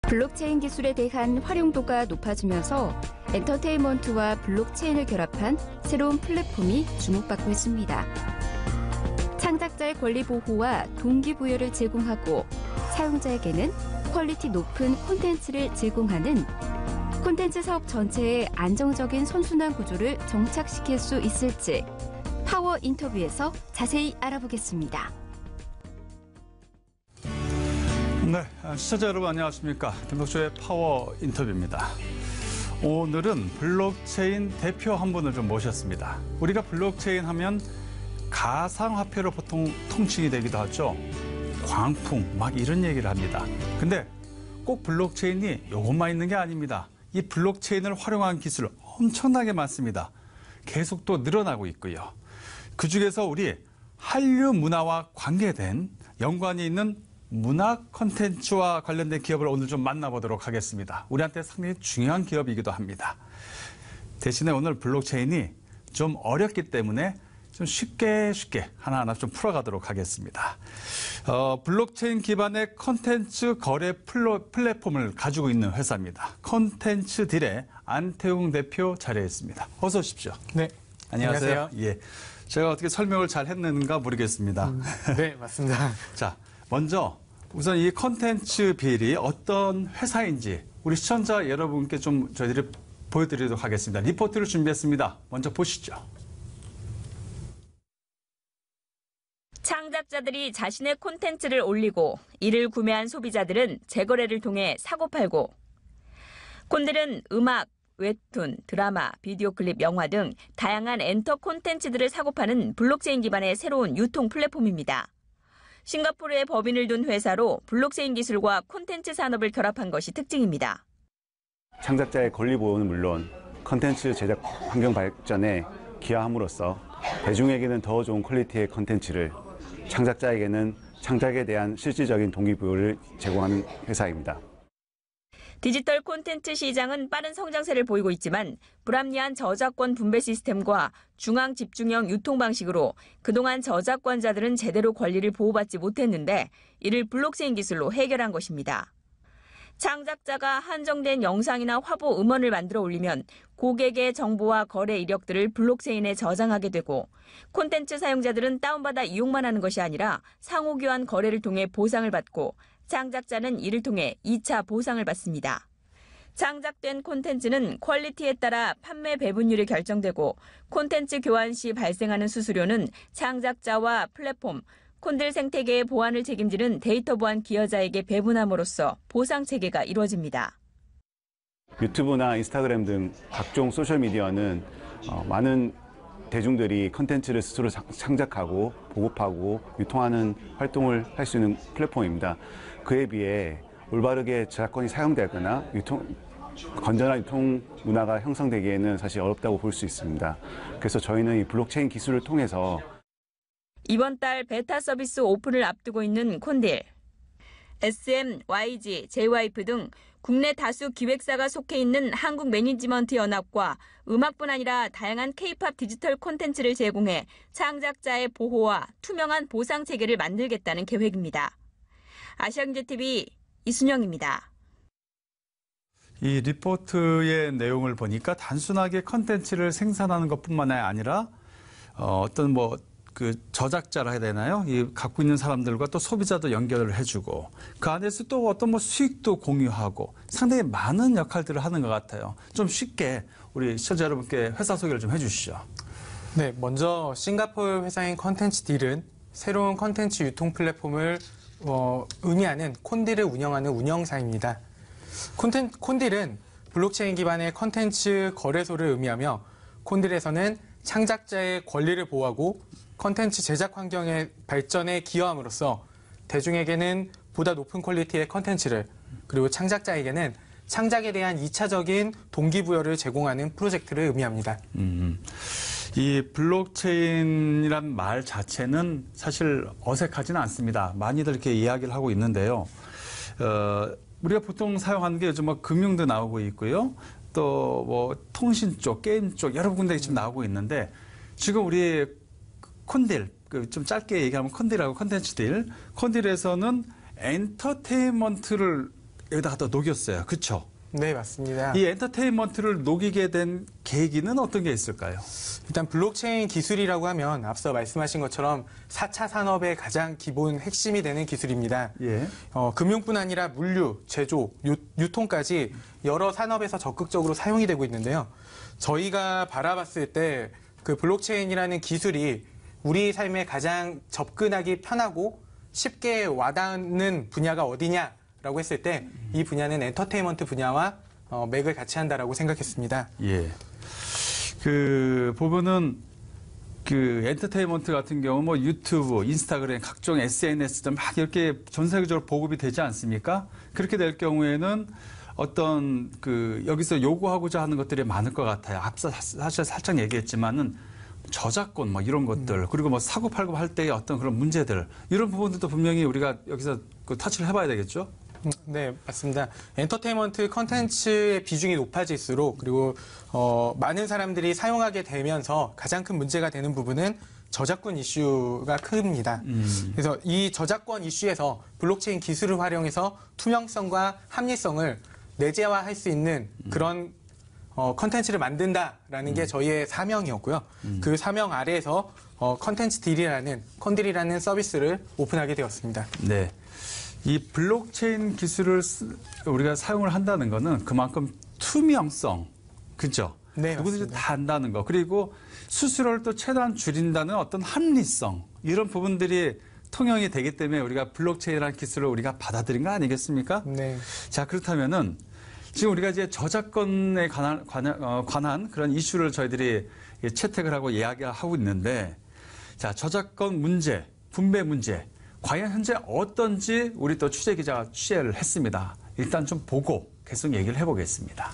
블록체인 기술에 대한 활용도가 높아지면서 엔터테인먼트와 블록체인을 결합한 새로운 플랫폼이 주목받고 있습니다. 창작자의 권리 보호와 동기부여를 제공하고 사용자에게는 퀄리티 높은 콘텐츠를 제공하는 콘텐츠 사업 전체의 안정적인 선순환 구조를 정착시킬 수 있을지 파워 인터뷰에서 자세히 알아보겠습니다. 네, 시청자 여러분 안녕하십니까? 김덕조의 파워 인터뷰입니다. 오늘은 블록체인 대표 한 분을 좀 모셨습니다. 우리가 블록체인 하면 가상화폐로 보통 통칭이 되기도 하죠. 광풍 막 이런 얘기를 합니다. 근데 꼭 블록체인이 이것만 있는 게 아닙니다. 이 블록체인을 활용한 기술 엄청나게 많습니다. 계속 또 늘어나고 있고요. 그중에서 우리 한류 문화와 관계된 연관이 있는 문화 콘텐츠와 관련된 기업을 오늘 좀 만나보도록 하겠습니다. 우리한테 상당히 중요한 기업이기도 합니다. 대신에 오늘 블록체인이 좀 어렵기 때문에 좀 쉽게 하나하나 좀 풀어가도록 하겠습니다. 블록체인 기반의 콘텐츠 거래 플랫폼을 가지고 있는 회사입니다. 콘텐츠 딜의 안태웅 대표 자리에 있습니다. 어서 오십시오. 네. 안녕하세요. 예. 제가 어떻게 설명을 잘 했는가 모르겠습니다. 네, 맞습니다. 자, 먼저 우선 이 콘텐츠 빌이 어떤 회사인지 우리 시청자 여러분께 좀 저희들이 보여드리도록 하겠습니다. 리포트를 준비했습니다. 먼저 보시죠. 창작자들이 자신의 콘텐츠를 올리고 이를 구매한 소비자들은 재거래를 통해 사고팔고, 콘딜은 음악, 웹툰, 드라마, 비디오 클립, 영화 등 다양한 엔터 콘텐츠들을 사고파는 블록체인 기반의 새로운 유통 플랫폼입니다. 싱가포르에 법인을 둔 회사로 블록체인 기술과 콘텐츠 산업을 결합한 것이 특징입니다. 창작자의 권리 보호는 물론 콘텐츠 제작 환경 발전에 기여함으로써 대중에게는 더 좋은 퀄리티의 콘텐츠를, 창작자에게는 창작에 대한 실질적인 동기부여를 제공하는 회사입니다. 디지털 콘텐츠 시장은 빠른 성장세를 보이고 있지만 불합리한 저작권 분배 시스템과 중앙 집중형 유통 방식으로 그동안 저작권자들은 제대로 권리를 보호받지 못했는데 이를 블록체인 기술로 해결한 것입니다. 창작자가 한정된 영상이나 화보, 음원을 만들어 올리면 고객의 정보와 거래 이력들을 블록체인에 저장하게 되고, 콘텐츠 사용자들은 다운받아 이용만 하는 것이 아니라 상호교환 거래를 통해 보상을 받고, 창작자는 이를 통해 2차 보상을 받습니다. 창작된 콘텐츠는 퀄리티에 따라 판매 배분율이 결정되고, 콘텐츠 교환 시 발생하는 수수료는 창작자와 플랫폼, 콘딜 생태계의 보안을 책임지는 데이터 보안 기여자에게 배분함으로써 보상 체계가 이루어집니다. 유튜브나 인스타그램 등 각종 소셜미디어는 많은 대중들이 콘텐츠를 스스로 창작하고 보급하고 유통하는 활동을 할 수 있는 플랫폼입니다. 그에 비해 올바르게 저작권이 사용되거나 건전한 유통 문화가 형성되기에는 사실 어렵다고 볼 수 있습니다. 그래서 저희는 이 블록체인 기술을 통해서 이번 달 베타 서비스 오픈을 앞두고 있는 콘딜, SM, YG, JYP 등 국내 다수 기획사가 속해 있는 한국 매니지먼트 연합과 음악뿐 아니라 다양한 K-팝 디지털 콘텐츠를 제공해 창작자의 보호와 투명한 보상 체계를 만들겠다는 계획입니다. 아시아경제TV 이순영입니다. 이 리포트의 내용을 보니까 단순하게 콘텐츠를 생산하는 것뿐만 아니라 어떤 그 저작자라 해야 되나요? 이 갖고 있는 사람들과 또 소비자도 연결을 해주고 그 안에서 또 어떤 수익도 공유하고 상당히 많은 역할들을 하는 것 같아요. 좀 쉽게 우리 시청자 여러분께 회사 소개를 좀 해주시죠. 네, 먼저 싱가포르 회사인 콘텐츠 딜은 새로운 콘텐츠 유통 플랫폼을 의미하는 콘딜을 운영하는 운영사입니다. 콘딜은 블록체인 기반의 콘텐츠 거래소를 의미하며, 콘딜에서는 창작자의 권리를 보호하고 콘텐츠 제작 환경의 발전에 기여함으로써 대중에게는 보다 높은 퀄리티의 콘텐츠를, 그리고 창작자에게는 창작에 대한 2차적인 동기부여를 제공하는 프로젝트를 의미합니다. 이 블록체인이란 말 자체는 사실 어색하지는 않습니다. 많이들 이렇게 이야기를 하고 있는데요. 우리가 보통 사용하는 게 요즘 금융도 나오고 있고요. 또 통신 쪽, 게임 쪽 여러 군데 지금 나오고 있는데, 지금 우리 콘딜, 좀 짧게 얘기하면 콘딜하고 콘텐츠 딜, 콘딜에서는 엔터테인먼트를 여기다가 또 녹였어요. 그렇죠? 네, 맞습니다. 이 엔터테인먼트를 녹이게 된 계기는 어떤 게 있을까요? 일단 블록체인 기술이라고 하면 앞서 말씀하신 것처럼 4차 산업의 가장 기본 핵심이 되는 기술입니다. 예. 금융뿐 아니라 물류, 제조, 유통까지 여러 산업에서 적극적으로 사용이 되고 있는데요. 저희가 바라봤을 때 그 블록체인이라는 기술이 우리 삶에 가장 접근하기 편하고 쉽게 와닿는 분야가 어디냐라고 했을 때 이 분야는 엔터테인먼트 분야와 맥을 같이 한다라고 생각했습니다. 예. 그 부분은 그 엔터테인먼트 같은 경우 뭐 유튜브, 인스타그램, 각종 SNS들 막 이렇게 전 세계적으로 보급이 되지 않습니까? 그렇게 될 경우에는 어떤 그 여기서 요구하고자 하는 것들이 많을 것 같아요. 앞서 사실 살짝 얘기했지만은 저작권 뭐 이런 것들 그리고 뭐 사고팔고 할 때의 어떤 그런 문제들 이런 부분들도 분명히 우리가 여기서 그 터치를 해봐야 되겠죠? 네, 맞습니다. 엔터테인먼트 컨텐츠의 비중이 높아질수록 그리고 많은 사람들이 사용하게 되면서 가장 큰 문제가 되는 부분은 저작권 이슈가 큽니다. 그래서 이 저작권 이슈에서 블록체인 기술을 활용해서 투명성과 합리성을 내재화할 수 있는 그런 컨텐츠를 만든다라는 게 저희의 사명이었고요. 그 사명 아래에서 컨텐츠 딜이라는 컨딜이라는 서비스를 오픈하게 되었습니다. 네. 이 블록체인 기술을 우리가 사용을 한다는 거는 그만큼 투명성, 그죠? 네, 누구든지 맞습니다. 다 안다는 거. 그리고 수수료를 또 최대한 줄인다는 어떤 합리성, 이런 부분들이 통용이 되기 때문에 우리가 블록체인이라는 기술을 우리가 받아들인 거 아니겠습니까? 네. 자, 그렇다면은 지금 우리가 이제 저작권에 관한 그런 이슈를 저희들이 채택을 하고 이야기하고 있는데, 자, 저작권 문제, 분배 문제, 과연 현재 어떤지 우리 또 취재 기자가 취재를 했습니다. 일단 좀 보고 계속 얘기를 해보겠습니다.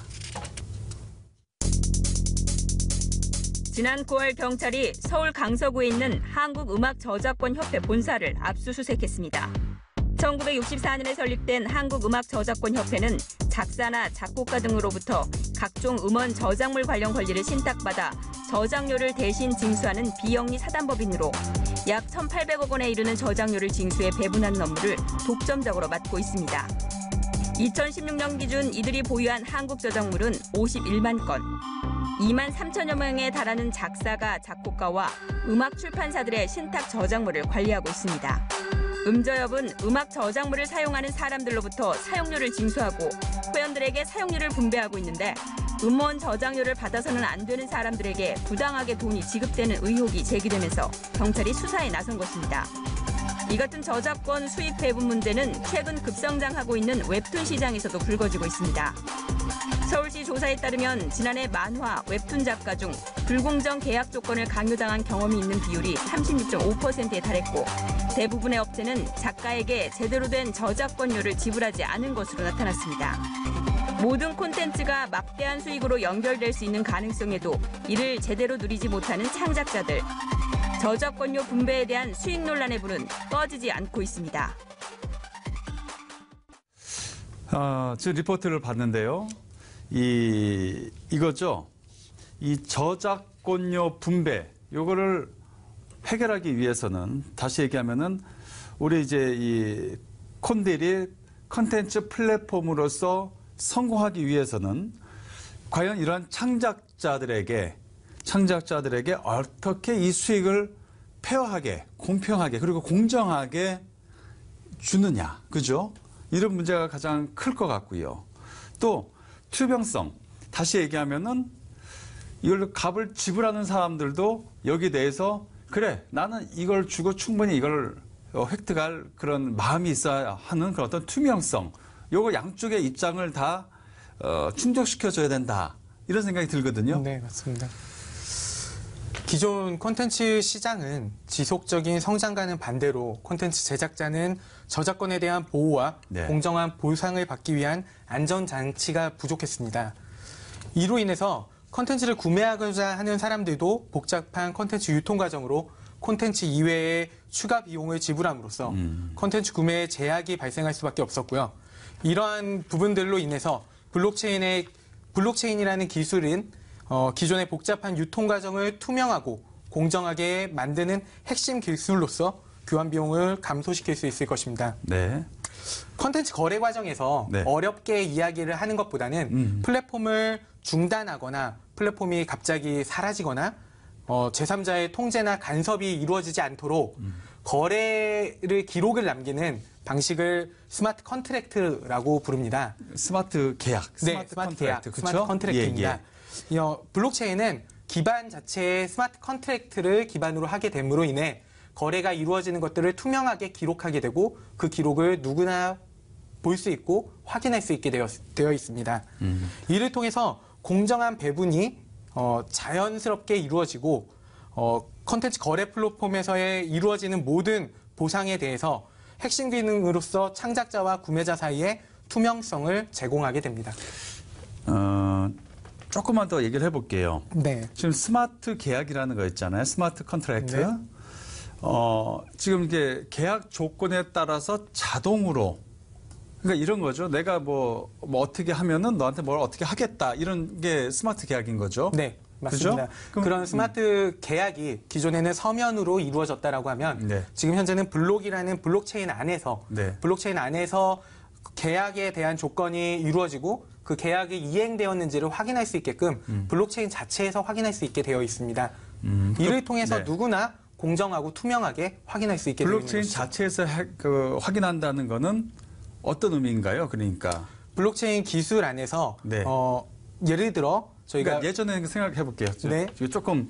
지난 9월 경찰이 서울 강서구에 있는 한국음악저작권협회 본사를 압수수색했습니다. 1964년에 설립된 한국음악저작권협회는 작사나 작곡가 등으로부터 각종 음원 저작물 관련 권리를 신탁받아 저작료를 대신 징수하는 비영리 사단법인으로 약 1,800억 원에 이르는 저작료를 징수해 배분하는 업무를 독점적으로 맡고 있습니다. 2016년 기준 이들이 보유한 한국 저작물은 51만 건, 2만 3천여 명에 달하는 작사가, 작곡가와 음악 출판사들의 신탁 저작물을 관리하고 있습니다. 음저협은 음악 저작물을 사용하는 사람들로부터 사용료를 징수하고 회원들에게 사용료를 분배하고 있는데 음원 저작료를 받아서는 안 되는 사람들에게 부당하게 돈이 지급되는 의혹이 제기되면서 경찰이 수사에 나선 것입니다. 이 같은 저작권 수익 배분 문제는 최근 급성장하고 있는 웹툰 시장에서도 불거지고 있습니다. 서울시 조사에 따르면 지난해 만화, 웹툰 작가 중 불공정 계약 조건을 강요당한 경험이 있는 비율이 36.5%에 달했고 대부분의 업체는 작가에게 제대로 된 저작권료를 지불하지 않은 것으로 나타났습니다. 모든 콘텐츠가 막대한 수익으로 연결될 수 있는 가능성에도 이를 제대로 누리지 못하는 창작자들. 저작권료 분배에 대한 수익 논란의 불은 꺼지지 않고 있습니다. 지금 리포트를 봤는데요. 이거죠. 이 저작권료 분배, 요거를 해결하기 위해서는 다시 얘기하면은 우리 이제 이 콘딜이 컨텐츠 플랫폼으로서 성공하기 위해서는 과연 이러한 창작자들에게 어떻게 이 수익을 페어하게, 공평하게, 그리고 공정하게 주느냐, 그죠? 이런 문제가 가장 클 것 같고요. 또 투명성, 다시 얘기하면은 이걸 값을 지불하는 사람들도 여기 대해서 그래, 나는 이걸 주고 충분히 이걸 획득할 그런 마음이 있어야 하는 그런 어떤 투명성, 요거 양쪽의 입장을 다 충족시켜줘야 된다. 이런 생각이 들거든요. 네, 맞습니다. 기존 콘텐츠 시장은 지속적인 성장과는 반대로 콘텐츠 제작자는 저작권에 대한 보호와 네. 공정한 보상을 받기 위한 안전장치가 부족했습니다. 이로 인해서 콘텐츠를 구매하고자 하는 사람들도 복잡한 콘텐츠 유통 과정으로 콘텐츠 이외의 추가 비용을 지불함으로써 콘텐츠 구매에 제약이 발생할 수밖에 없었고요. 이러한 부분들로 인해서 블록체인이라는 기술은 기존의 복잡한 유통 과정을 투명하고 공정하게 만드는 핵심 기술로서 교환 비용을 감소시킬 수 있을 것입니다. 네. 콘텐츠 거래 과정에서 네. 어렵게 이야기를 하는 것보다는 플랫폼을 중단하거나 플랫폼이 갑자기 사라지거나 제3자의 통제나 간섭이 이루어지지 않도록 거래를 기록을 남기는 방식을 스마트 컨트랙트라고 부릅니다. 스마트 계약, 네, 스마트 계약, 컨트랙트, 스마트 그쵸? 컨트랙트입니다. 블록체인은 기반 자체의 스마트 컨트랙트를 기반으로 하게 됨으로 인해 거래가 이루어지는 것들을 투명하게 기록하게 되고 그 기록을 누구나 볼 수 있고 확인할 수 있게 되어 있습니다. 이를 통해서 공정한 배분이 자연스럽게 이루어지고 컨텐츠 거래 플랫폼에서의 이루어지는 모든 보상에 대해서 핵심 기능으로서 창작자와 구매자 사이에 투명성을 제공하게 됩니다. 조금만 더 얘기를 해볼게요. 네. 지금 스마트 계약이라는 거 있잖아요. 스마트 컨트랙트. 네. 지금 이게 계약 조건에 따라서 자동으로 그러니까 이런 거죠. 내가 뭐 어떻게 하면은 너한테 뭘 어떻게 하겠다. 이런 게 스마트 계약인 거죠. 네, 맞습니다. 그죠? 그런 스마트 계약이 기존에는 서면으로 이루어졌다라고 하면 네. 지금 현재는 블록이라는 블록체인 안에서 네. 블록체인 안에서 계약에 대한 조건이 이루어지고 그 계약이 이행되었는지를 확인할 수 있게끔 블록체인 자체에서 확인할 수 있게 되어 있습니다. 이를 통해서 네. 누구나 공정하고 투명하게 확인할 수 있게 되어 있는 블록체인 것이죠. 자체에서 확인한다는 거는 어떤 의미인가요? 그러니까 블록체인 기술 안에서 네. 예를 들어 저희가 그러니까 예전에 생각해 볼게요. 네. 조금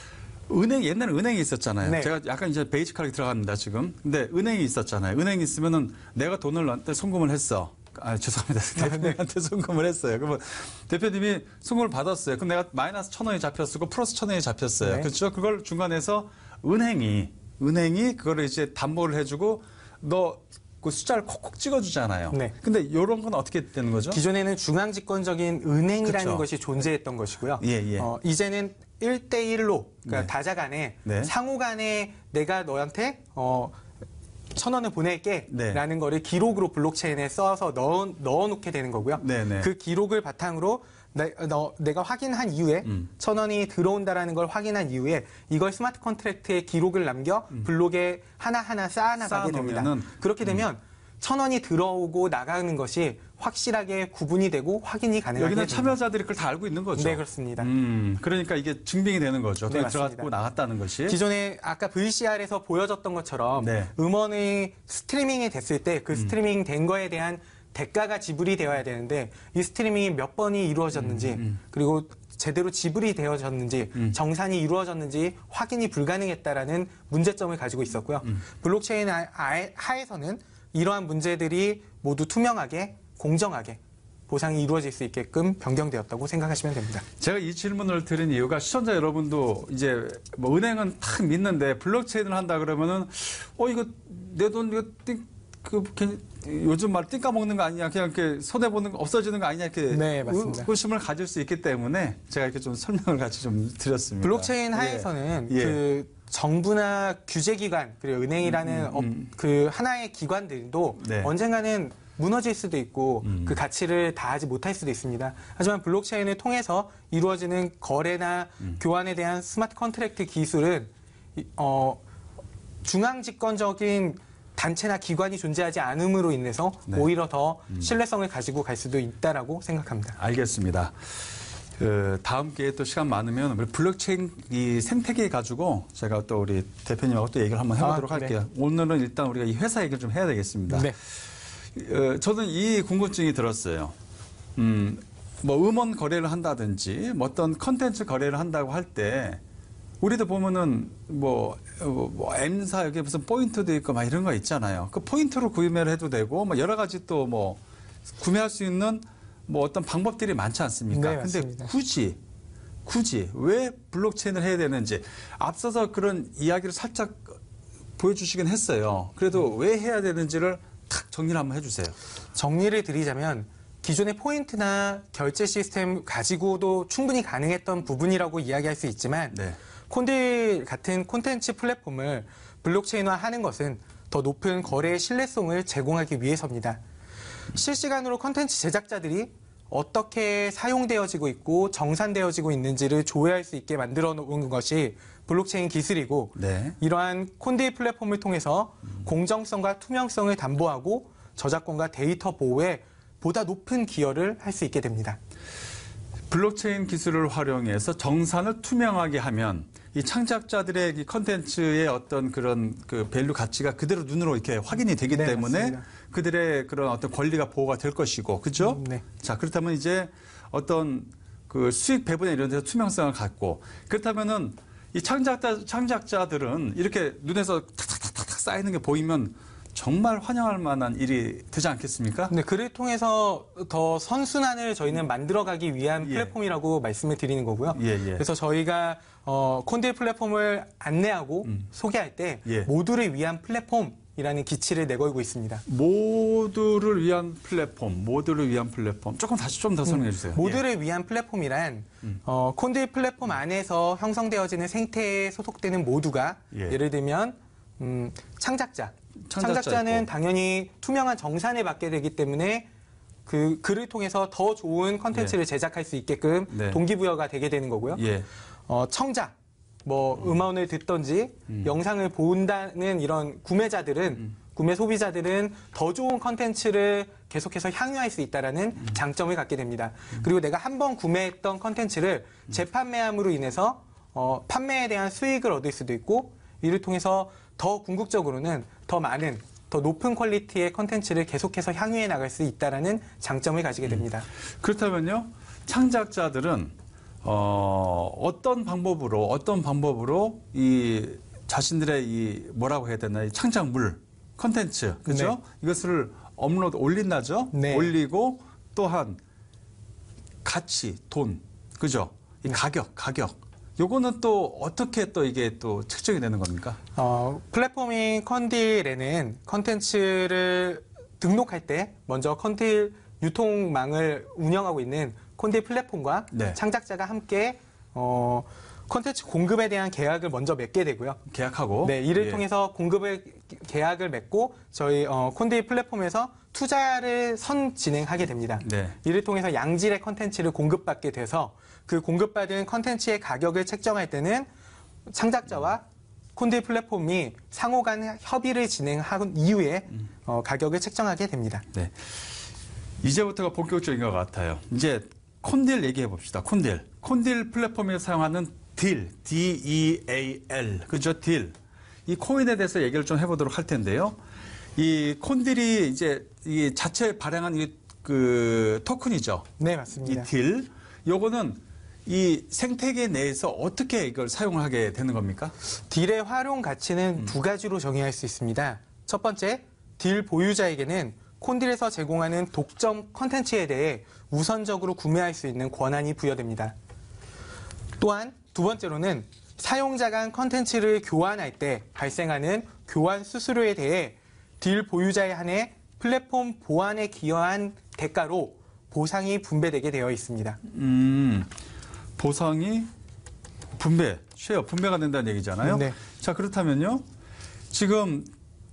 옛날에 은행이 있었잖아요. 네. 제가 약간 이제 베이직하게 들어갑니다, 지금. 근데 은행이 있었잖아요. 은행이 있으면은 내가 돈을 너한테 송금을 했어. 죄송합니다. 대표님한테 송금을 했어요. 그러면 대표님이 송금을 받았어요. 그럼 내가 마이너스 1,000원이 잡혔고 플러스 1,000원이 잡혔어요. 네. 그렇죠? 그걸 중간에서 은행이 그거를 이제 담보를 해주고 너 그 숫자를 콕콕 찍어주잖아요. 네. 근데 이런 건 어떻게 되는 거죠? 기존에는 중앙집권적인 은행이라는 그쵸. 것이 존재했던 것이고요. 예. 이제는 1대1로 그러니까 네. 다자 간에 네. 상호 간에 내가 너한테 1,000원을 보낼게 네. 라는 거를 기록으로 블록체인에 써서 넣어놓게 되는 거고요. 네네. 그 기록을 바탕으로 내가 확인한 이후에 1,000원이 들어온다라는 걸 확인한 이후에 이걸 스마트 컨트랙트에 기록을 남겨 블록에 하나하나 쌓아나가게 됩니다. 쌓아놓으면은, 그렇게 되면 1,000원이 들어오고 나가는 것이 확실하게 구분이 되고 확인이 가능하게 여기는 됩니다. 참여자들이 그걸 다 알고 있는 거죠. 네, 그렇습니다. 그러니까 이게 증빙이 되는 거죠. 네, 돈이 맞습니다. 들어갔고 나갔다는 것이. 기존에 아까 VCR에서 보여줬던 것처럼 네. 음원이 스트리밍이 됐을 때 그 스트리밍 된 거에 대한 대가가 지불이 되어야 되는데 이 스트리밍이 몇 번이 이루어졌는지 그리고 제대로 지불이 되어졌는지 정산이 이루어졌는지 확인이 불가능했다라는 문제점을 가지고 있었고요. 블록체인 하에서는 이러한 문제들이 모두 투명하게 공정하게 보상이 이루어질 수 있게끔 변경되었다고 생각하시면 됩니다. 제가 이 질문을 드린 이유가 시청자 여러분도 이제 뭐 은행은 탁 믿는데 블록체인을 한다 그러면은 이거 내 돈 이거 요즘 말 띵까 먹는 거 아니냐 그냥 이렇게 손해 보는 거 없어지는 거 아니냐 이렇게 네, 맞습니다. 의구심을 가질 수 있기 때문에 제가 이렇게 좀 설명을 같이 좀 드렸습니다. 블록체인 하에서는 예. 그 정부나 규제기관 그리고 은행이라는 그 하나의 기관들도 네. 언젠가는 무너질 수도 있고 그 가치를 다하지 못할 수도 있습니다. 하지만 블록체인을 통해서 이루어지는 거래나 교환에 대한 스마트 컨트랙트 기술은 중앙집권적인 단체나 기관이 존재하지 않음으로 인해서 네. 오히려 더 신뢰성을 가지고 갈 수도 있다라고 생각합니다. 알겠습니다. 다음 기회에 또 시간 많으면 우리 블록체인 이 생태계 가지고 제가 또 우리 대표님하고 또 얘기를 한번 해보도록 아, 네. 할게요. 오늘은 일단 우리가 이 회사 얘기를 좀 해야 되겠습니다. 네. 저는 이 궁금증이 들었어요. 뭐 음원 거래를 한다든지 뭐 어떤 컨텐츠 거래를 한다고 할 때 우리도 보면은 뭐 M사 여기 무슨 포인트도 있고 막 이런 거 있잖아요. 그 포인트로 구매를 해도 되고 뭐 여러 가지 또 뭐 구매할 수 있는 뭐 어떤 방법들이 많지 않습니까? 네, 근데 맞습니다. 굳이 왜 블록체인을 해야 되는지 앞서서 그런 이야기를 살짝 보여주시긴 했어요. 그래도 왜 해야 되는지를 탁 정리를 한번 해주세요. 정리를 드리자면 기존의 포인트나 결제 시스템 가지고도 충분히 가능했던 부분이라고 이야기할 수 있지만 네. 콘딜 같은 콘텐츠 플랫폼을 블록체인화하는 것은 더 높은 거래의 신뢰성을 제공하기 위해서입니다. 실시간으로 콘텐츠 제작자들이 어떻게 사용되어지고 있고 정산되어지고 있는지를 조회할 수 있게 만들어 놓은 것이 블록체인 기술이고 네. 이러한 콘딜 플랫폼을 통해서 공정성과 투명성을 담보하고 저작권과 데이터 보호에 보다 높은 기여를 할 수 있게 됩니다. 블록체인 기술을 활용해서 정산을 투명하게 하면 이 창작자들의 이 컨텐츠의 어떤 그런 그 밸류 가치가 그대로 눈으로 이렇게 확인이 되기 네, 때문에 맞습니다. 그들의 그런 어떤 권리가 보호가 될 것이고, 그죠? 네. 자, 그렇다면 이제 어떤 그 수익 배분에 이런 데서 투명성을 갖고, 그렇다면은 이 창작자들은 이렇게 눈에서 탁탁탁탁 쌓이는 게 보이면 정말 환영할 만한 일이 되지 않겠습니까? 네, 글을 통해서 더 선순환을 저희는 만들어가기 위한 예. 플랫폼이라고 말씀을 드리는 거고요. 예, 예. 그래서 저희가 콘딜 플랫폼을 안내하고 소개할 때 예. 모두를 위한 플랫폼이라는 기치를 내걸고 있습니다. 모두를 위한 플랫폼, 조금 다시 좀 더 설명해 주세요. 모두를 위한 플랫폼이란 콘딜 플랫폼 안에서 형성되어지는 생태에 소속되는 모두가 예. 예를 들면 창작자는 있고. 당연히 투명한 정산을 받게 되기 때문에 그 글을 통해서 더 좋은 컨텐츠를 제작할 수 있게끔 네. 동기부여가 되게 되는 거고요. 예. 청작, 음원을 듣던지 영상을 본다는 이런 구매 소비자들은 더 좋은 컨텐츠를 계속해서 향유할 수 있다는 장점을 갖게 됩니다. 그리고 내가 한 번 구매했던 컨텐츠를 재판매함으로 인해서 판매에 대한 수익을 얻을 수도 있고 이를 통해서 더 궁극적으로는 더 많은, 더 높은 퀄리티의 컨텐츠를 계속해서 향유해 나갈 수 있다는 장점을 가지게 됩니다. 그렇다면요, 창작자들은 어떤 방법으로 이 자신들의 이 뭐라고 해야 되나, 이 창작물, 컨텐츠, 그죠? 네. 이것을 올린다죠? 네. 올리고 또한 가치, 돈, 그죠? 이 네. 가격. 요거는 또 어떻게 또 이게 또 책정이 되는 겁니까? 플랫폼인 컨딜에는 컨텐츠를 등록할 때 먼저 컨딜 유통망을 운영하고 있는 콘딜 플랫폼과 네. 창작자가 함께 컨텐츠 공급에 대한 계약을 먼저 맺게 되고요. 계약하고. 네, 이를 예. 통해서 계약을 맺고 저희 콘딜 플랫폼에서 투자를 진행하게 됩니다. 네. 이를 통해서 양질의 컨텐츠를 공급받게 돼서 그 공급받은 컨텐츠의 가격을 책정할 때는 창작자와 콘딜 플랫폼이 상호 간 협의를 진행한 이후에 가격을 책정하게 됩니다. 네. 이제부터가 본격적인 것 같아요. 이제 콘딜 얘기해 봅시다. 콘딜 플랫폼에 사용하는 DEAL, 그죠? 딜. 이 코인에 대해서 얘기를 좀 해보도록 할 텐데요. 이 콘딜이 이제 이 자체 발행한 그 토큰이죠. 네, 맞습니다. 이 딜. 요거는 이 생태계 내에서 어떻게 이걸 사용을 하게 되는 겁니까? 딜의 활용 가치는 두 가지로 정의할 수 있습니다. 첫 번째, 딜 보유자에게는 콘딜에서 제공하는 독점 컨텐츠에 대해 우선적으로 구매할 수 있는 권한이 부여됩니다. 또한 두 번째로는 사용자 간 컨텐츠를 교환할 때 발생하는 교환 수수료에 대해 딜 보유자에 한해 플랫폼 보안에 기여한 대가로 보상이 분배되게 되어 있습니다. 보상이 분배가 된다는 얘기잖아요. 네. 자, 그렇다면요. 지금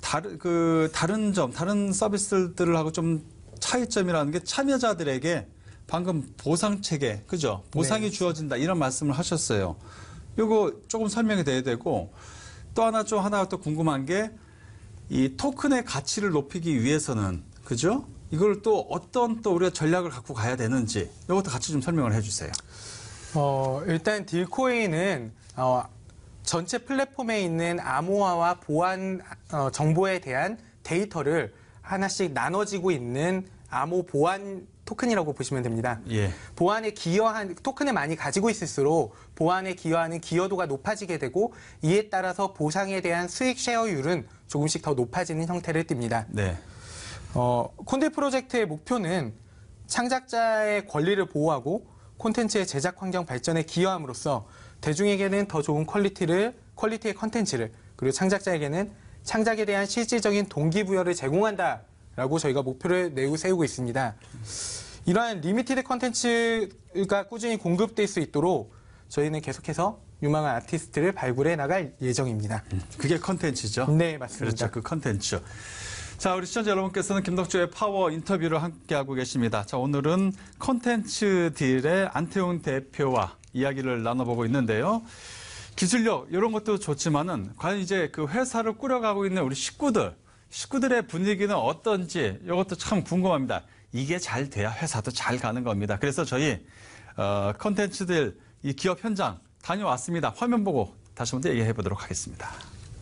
다른 서비스들하고 좀 차이점이라는 게 참여자들에게 방금 보상 체계, 그죠? 보상이 네. 주어진다 이런 말씀을 하셨어요. 요거 조금 설명이 돼야 되고 또 하나 또 궁금한 게 이 토큰의 가치를 높이기 위해서는 그죠? 이걸 또 어떤 또 우리가 전략을 갖고 가야 되는지 이것도 같이 좀 설명을 해주세요. 일단 딜코인은 전체 플랫폼에 있는 암호화와 보안 정보에 대한 데이터를 하나씩 나눠지고 있는 암호 보안 토큰이라고 보시면 됩니다. 예. 보안에 기여한 토큰을 많이 가지고 있을수록 보안에 기여하는 기여도가 높아지게 되고 이에 따라서 보상에 대한 수익 쉐어율은 조금씩 더 높아지는 형태를 띱니다. 네. 콘딜 프로젝트의 목표는 창작자의 권리를 보호하고 콘텐츠의 제작 환경 발전에 기여함으로써 대중에게는 더 좋은 퀄리티의 콘텐츠를 그리고 창작자에게는 창작에 대한 실질적인 동기부여를 제공한다라고 저희가 목표를 세우고 있습니다. 이러한 리미티드 콘텐츠가 꾸준히 공급될 수 있도록 저희는 계속해서 유망한 아티스트를 발굴해 나갈 예정입니다. 그게 컨텐츠죠? 네, 맞습니다. 그렇죠. 그 컨텐츠. 자, 우리 시청자 여러분께서는 김덕주의 파워 인터뷰를 함께하고 계십니다. 자, 오늘은 컨텐츠 딜의 안태웅 대표와 이야기를 나눠보고 있는데요. 기술력, 이런 것도 좋지만은, 과연 이제 그 회사를 꾸려가고 있는 우리 식구들, 식구들의 분위기는 어떤지 이것도 참 궁금합니다. 이게 잘 돼야 회사도 잘 가는 겁니다. 그래서 저희 컨텐츠들 이 기업 현장 다녀왔습니다. 화면 보고 다시 한번 얘기해 보도록 하겠습니다.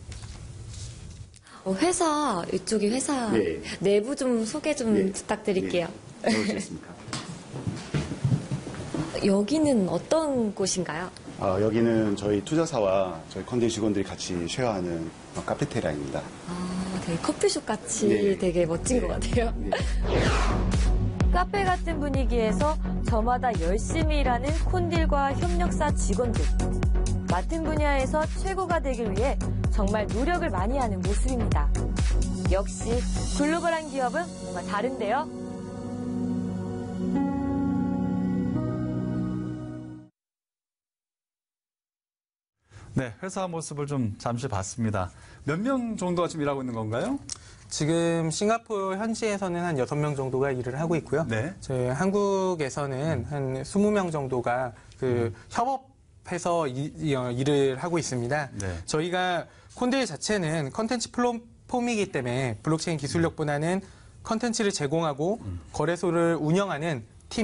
회사, 이쪽이 회사 네. 내부 좀 소개 좀 네. 부탁드릴게요. 어떠셨습니까? 여기는 어떤 곳인가요? 여기는 저희 투자사와 저희 컨텐츠 직원들이 같이 쉐어하는 카페테리아입니다. 되게 커피숍 같이 네. 되게 멋진 것 같아요. 네. 카페 같은 분위기에서 저마다 열심히 일하는 콘딜과 협력사 직원들. 맡은 분야에서 최고가 되길 위해 정말 노력을 많이 하는 모습입니다. 역시 글로벌한 기업은 뭔가 다른데요. 네, 회사 모습을 좀 잠시 봤습니다. 몇 명 정도가 지금 일하고 있는 건가요? 지금 싱가포르 현지에서는 한 6명 정도가 일을 하고 있고요. 네. 저희 한국에서는 한 20명 정도가 협업해서 일을 하고 있습니다. 네. 저희가 콘딜 자체는 컨텐츠 플랫폼이기 때문에 블록체인 기술력보다는 컨텐츠를 제공하고 거래소를 운영하는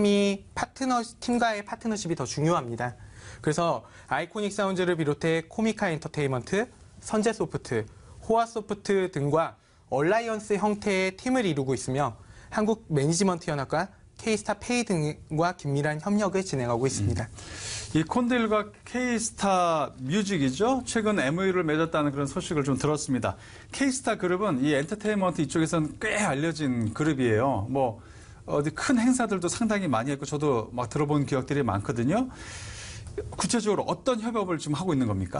팀과의 파트너십이 더 중요합니다. 그래서 아이코닉 사운즈를 비롯해 코미카 엔터테인먼트, 선제소프트, 호화소프트 등과 얼라이언스 형태의 팀을 이루고 있으며 한국 매니지먼트 연합과 K스타 페이 등과 긴밀한 협력을 진행하고 있습니다. 이 콘딜과 K스타 뮤직이죠. 최근 MOU를 맺었다는 그런 소식을 좀 들었습니다. K스타 그룹은 이 엔터테인먼트 이쪽에서는 꽤 알려진 그룹이에요. 뭐 어디 큰 행사들도 상당히 많이 했고 저도 막 들어본 기억들이 많거든요. 구체적으로 어떤 협업을 지금 하고 있는 겁니까?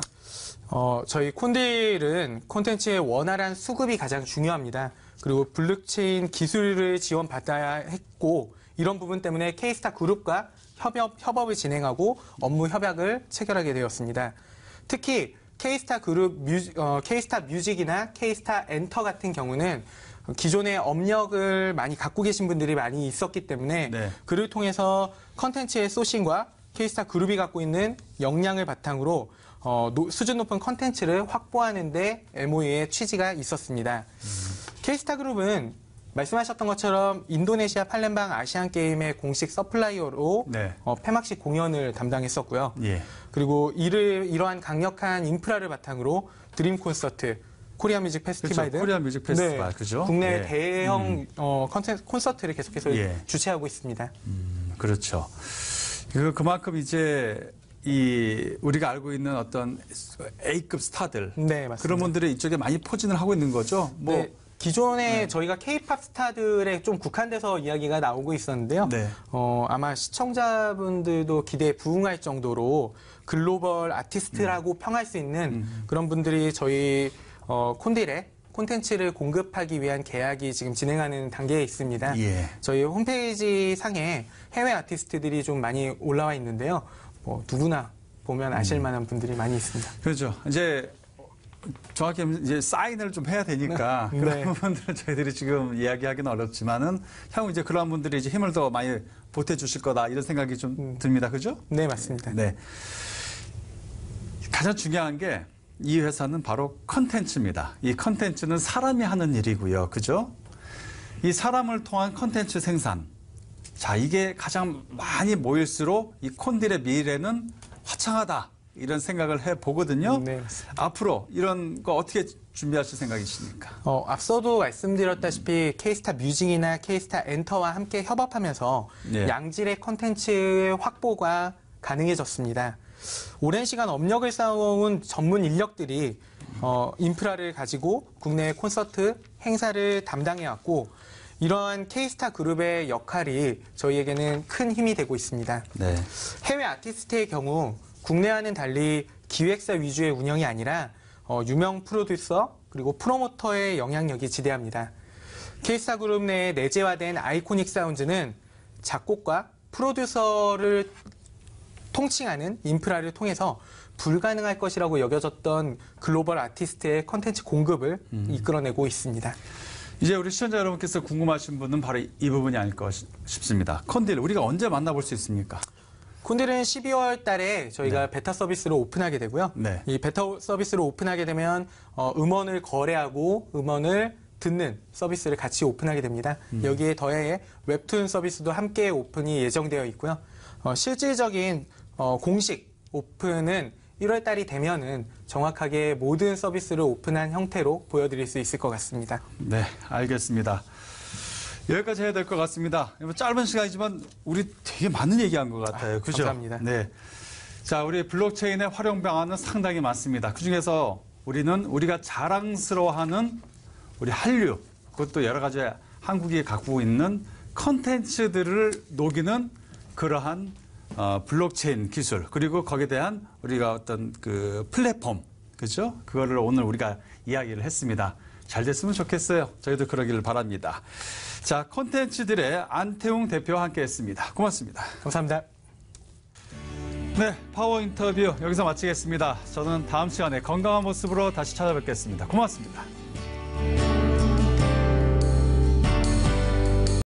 저희 콘딜은 콘텐츠의 원활한 수급이 가장 중요합니다. 그리고 블록체인 기술을 지원받아야 했고 이런 부분 때문에 K스타 그룹과 협업을 진행하고 업무 협약을 체결하게 되었습니다. 특히 K스타 그룹 K스타 뮤직이나 K스타 엔터 같은 경우는 기존의 업력을 많이 갖고 계신 분들이 많이 있었기 때문에 네. 그를 통해서 컨텐츠의 소싱과 K스타 그룹이 갖고 있는 역량을 바탕으로 수준 높은 컨텐츠를 확보하는 데 MOU의 취지가 있었습니다. K스타 그룹은 말씀하셨던 것처럼 인도네시아 팔렘방 아시안게임의 공식 서플라이어로 네. 폐막식 공연을 담당했었고요. 예. 그리고 이러한 강력한 인프라를 바탕으로 드림 콘서트, 코리아 뮤직 페스티벌 등 코리아 뮤직 페스티벌, 그죠? 국내 예. 대형 콘서트를 계속해서 예. 주최하고 있습니다. 그렇죠. 그만큼 이제 우리가 알고 있는 어떤 A급 스타들 네, 맞습니다. 그런 분들이 이쪽에 많이 포진을 하고 있는 거죠. 뭐 네, 기존에 저희가 K-팝 스타들에 좀 국한돼서 이야기가 나오고 있었는데요. 네. 아마 시청자분들도 기대에 부응할 정도로 글로벌 아티스트라고 평할 수 있는 그런 분들이 저희 콘딜에 콘텐츠를 공급하기 위한 계약이 지금 진행하는 단계에 있습니다. 예. 저희 홈페이지 상에 해외 아티스트들이 좀 많이 올라와 있는데요. 뭐 누구나 보면 아실 만한 분들이 많이 있습니다. 그렇죠. 이제 정확히 이제 사인을 좀 해야 되니까 네. 그런 네. 부분들은 저희들이 지금 이야기하기는 어렵지만은 향후 이제 그런 분들이 이제 힘을 더 많이 보태주실 거다 이런 생각이 좀 듭니다. 그죠? 네, 맞습니다. 네. 가장 중요한 게 이 회사는 바로 컨텐츠입니다. 이 컨텐츠는 사람이 하는 일이고요. 그죠? 이 사람을 통한 컨텐츠 생산. 자, 이게 가장 많이 모일수록 이 콘딜의 미래는 화창하다. 이런 생각을 해보거든요. 네, 맞습니다. 앞으로 이런 거 어떻게 준비하실 생각이십니까? 앞서도 말씀드렸다시피 K스타 뮤직이나 K스타 엔터와 함께 협업하면서 네. 양질의 컨텐츠 확보가 가능해졌습니다. 오랜 시간 업력을 쌓아온 전문 인력들이 인프라를 가지고 국내 콘서트, 행사를 담당해왔고 이러한 K스타 그룹의 역할이 저희에게는 큰 힘이 되고 있습니다. 네. 해외 아티스트의 경우 국내와는 달리 기획사 위주의 운영이 아니라 유명 프로듀서 그리고 프로모터의 영향력이 지대합니다. K스타 그룹 내에 내재화된 아이코닉 사운즈는 작곡과 프로듀서를 통칭하는 인프라를 통해서 불가능할 것이라고 여겨졌던 글로벌 아티스트의 컨텐츠 공급을 이끌어내고 있습니다. 이제 우리 시청자 여러분께서 궁금하신 분은 바로 이 부분이 아닐까 싶습니다. 콘딜 우리가 언제 만나볼 수 있습니까? 콘딜은 12월 달에 저희가 베타 서비스로 오픈하게 되고요. 네. 이 베타 서비스로 오픈하게 되면 음원을 거래하고 음원을 듣는 서비스를 같이 오픈하게 됩니다. 여기에 더해 웹툰 서비스도 함께 오픈이 예정되어 있고요. 실질적인 공식 오픈은 1월 달이 되면은 정확하게 모든 서비스를 오픈한 형태로 보여드릴 수 있을 것 같습니다. 네, 알겠습니다. 여기까지 해야 될 것 같습니다. 짧은 시간이지만 우리 되게 많은 얘기한 것 같아요. 그죠? 감사합니다. 네. 자, 우리 블록체인의 활용 방안은 상당히 많습니다. 그중에서 우리는 우리가 자랑스러워하는 우리 한류, 그것도 여러 가지 한국이 갖고 있는 컨텐츠들을 녹이는 그러한 블록체인 기술, 그리고 거기에 대한 우리가 어떤 그 플랫폼, 그죠? 그거를 오늘 우리가 이야기를 했습니다. 잘 됐으면 좋겠어요. 저희도 그러기를 바랍니다. 자, 콘텐츠들의 안태웅 대표와 함께 했습니다. 고맙습니다. 감사합니다. 네, 파워 인터뷰 여기서 마치겠습니다. 저는 다음 시간에 건강한 모습으로 다시 찾아뵙겠습니다. 고맙습니다.